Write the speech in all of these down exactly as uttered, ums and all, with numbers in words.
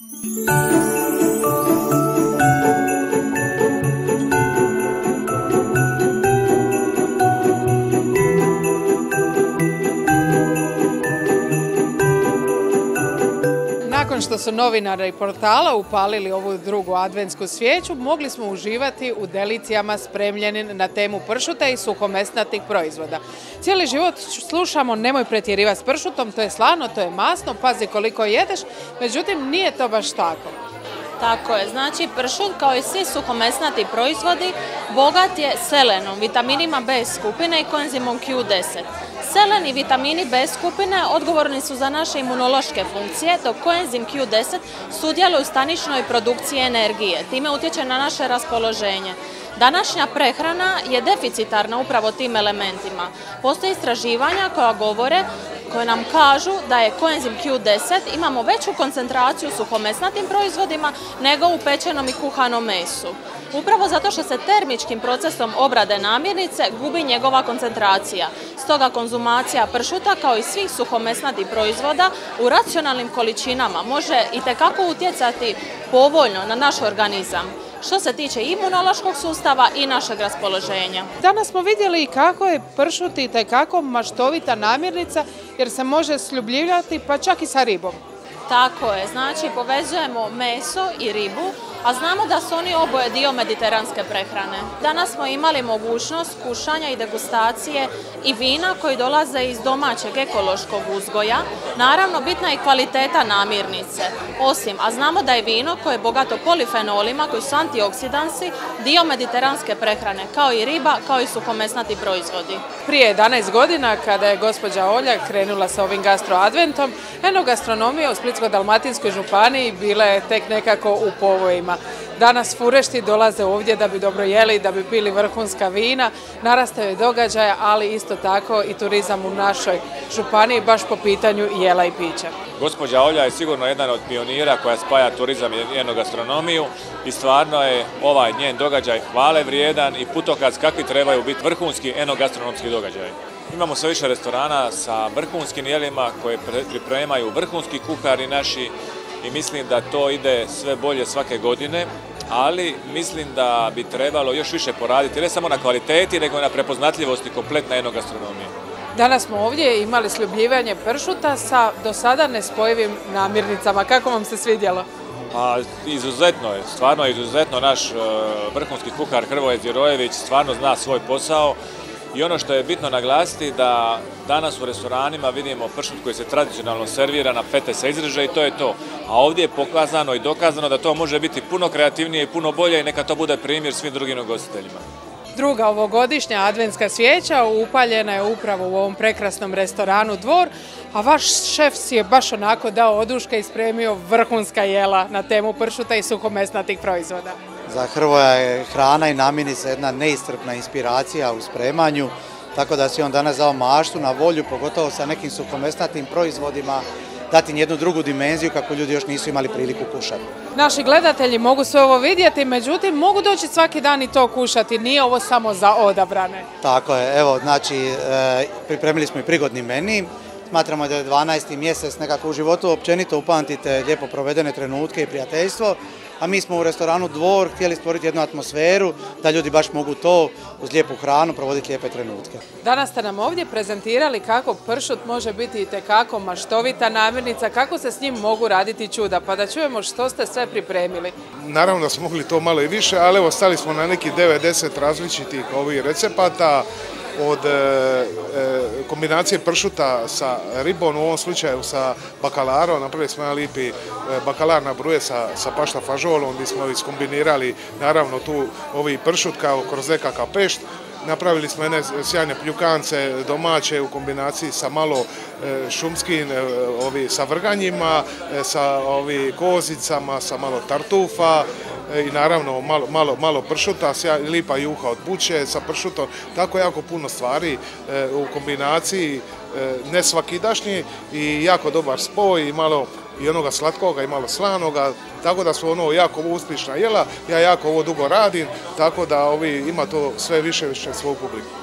Nakon što su novinari portala upalili ovu drugu adventsku svijeću, mogli smo uživati u delicijama spremljenim na temu pršuta i suhomesnatih proizvoda. Cijeli život slušamo nemoj pretjerivati s pršutom, to je slano, to je masno, pazi koliko jedeš, međutim nije to baš tako. Tako je, znači pršut kao i svi suhomesnati proizvodi bogat je selenom, vitaminima B skupine i koenzimom Q deset. Selen i vitamini B skupine odgovorni su za naše imunološke funkcije, dok koenzim Q deset sudjeluje u staničnoj produkciji energije, time utječe na naše raspoloženje. Današnja prehrana je deficitarna upravo tim elementima. Postoje istraživanja koja govore koje nam kažu da je koenzim Q deset imamo veću koncentraciju u suhomesnatim proizvodima nego u pečenom i kuhanom mesu. Upravo zato što se termičkim procesom obrade namirnice gubi njegova koncentracija. Stoga konzumacija pršuta kao i svih suhomesnatih proizvoda u racionalnim količinama može itekako utjecati povoljno na naš organizam, što se tiče imunološkog sustava i našeg raspoloženja. Danas smo vidjeli kako je pršut itekako maštovita namirnica jer se može sljubljivati pa čak i sa ribom. Tako je, znači povezujemo meso i ribu, a znamo da su oni oboje dio mediteranske prehrane. Danas smo imali mogućnost kušanja i degustacije i vina koji dolaze iz domaćeg ekološkog uzgoja. Naravno, bitna je i kvaliteta namirnice. Osim, a znamo da je vino koje je bogato polifenolima, koji su antioksidansi, dio mediteranske prehrane, kao i riba, kao i suhomesnati proizvodi. Prije jedanaest godina, kada je gospođa Olja krenula sa ovim gastroadventom, enogastronomija u Splitsko-dalmatinskoj županiji bila je tek nekako u povojima. Danas furešti dolaze ovdje da bi dobro jeli, da bi pili vrhunska vina, narastaju događaje, ali isto tako i turizam u našoj županiji baš po pitanju jela i pića. Gospođa Olja je sigurno jedan od pionira koja spaja turizam i enogastronomiju i stvarno je ovaj njen događaj hvale vrijedan i putokaz kakvi trebaju biti vrhunski enogastronomski događaj. Imamo sve više restorana sa vrhunskim jelima koje pripremaju vrhunski kuhari naši i mislim da to ide sve bolje svake godine, ali mislim da bi trebalo još više poraditi, ne samo na kvaliteti, nego i na prepoznatljivosti kompletne enogastronomije. Danas smo ovdje imali sljubljivanje pršuta sa do sada nespojivim namirnicama. Kako vam se svidjelo? A, izuzetno je, stvarno je izuzetno. Naš uh, vrhunski kuhar Hrvoje Zirojević stvarno zna svoj posao. I ono što je bitno naglasiti da danas u restoranima vidimo pršut koji se tradicionalno servira na fete sa izreže i to je to. A ovdje je pokazano i dokazano da to može biti puno kreativnije i puno bolje i neka to bude primjer svim drugim ugostiteljima. Druga ovogodišnja adventska svijeća upaljena je upravo u ovom prekrasnom restoranu Dvor, a vaš šef si je baš onako dao oduške i spremio vrhunska jela na temu pršuta i suhomesnatih proizvoda. Za Hrvoja je hrana i namirnica jedna neiscrpna inspiracija u spremanju, tako da si on danas dao maštu na volju, pogotovo sa nekim suhomesnatim proizvodima, dati jednu drugu dimenziju kako ljudi još nisu imali priliku kušati. Naši gledatelji mogu sve ovo vidjeti, međutim mogu doći svaki dan i to kušati, nije ovo samo za odabrane. Tako je, evo, znači e, pripremili smo i prigodni meni. Smatramo da je dvanaesti mjesec nekako u životu općenito upamtite lijepo provedene trenutke i prijateljstvo, a mi smo u restoranu Dvor htjeli stvoriti jednu atmosferu da ljudi baš mogu to uz lijepu hranu provoditi lijepe trenutke. Danas ste nam ovdje prezentirali kako pršut može biti itekako maštovita namirnica, kako se s njim mogu raditi čuda, pa da čujemo što ste sve pripremili. Naravno da smo mogli to malo i više, ali evo stali smo na neki devedeset različitih ovih recepata, od e, e, kombinacije pršuta sa ribom, u ovom slučaju sa bakalarom. Napravili smo jedan lipi e, bakalar na bruje sa, sa pašta fažolom, gdje smo iskombinirali naravno tu ovi pršut kao kroz nekakav pešt. Napravili smo jedne sjajne pljukance domaće u kombinaciji sa malo e, šumskim e, ovi, sa vrganjima, e, sa ovi kozicama, sa malo tartufa e, i naravno malo, malo, malo pršuta, sjaj, lipa juha od buće sa pršutom. Tako jako puno stvari e, u kombinaciji, e, ne svakidašnji i jako dobar spoj i malo i onoga slatkoga i malo slanoga, tako da su ono jako uspješna jela. Ja jako ovo dugo radim, tako da ovi ima to sve više više svoju publiku.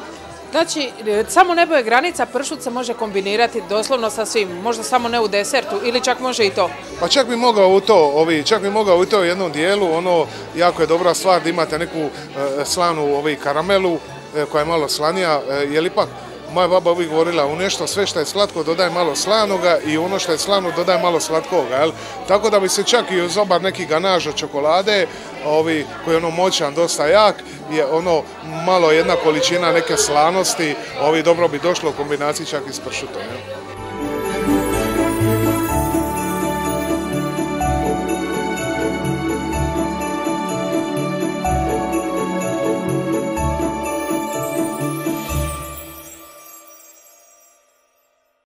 Znači, samo nebo je granica, pršut se može kombinirati doslovno sa svim, možda samo ne u desertu ili čak može i to. Pa čak bi mogao u to, ovi, čak bi mogao u to u jednom dijelu, ono jako je dobra stvar da imate neku e, slanu ovi karamelu e, koja je malo slanija, e, jer ipak moja baba uvijek govorila u nešto sve što je slatko dodaj malo slanoga i ono što je slano dodaj malo slatkoga, jel? Tako da bi se čak i uz obar neki ganaž od čokolade, ovi koji je ono moćan, dosta jak, je ono malo jedna količina neke slanosti, ovi dobro bi došlo u kombinaciji čak i s pršutom, jel?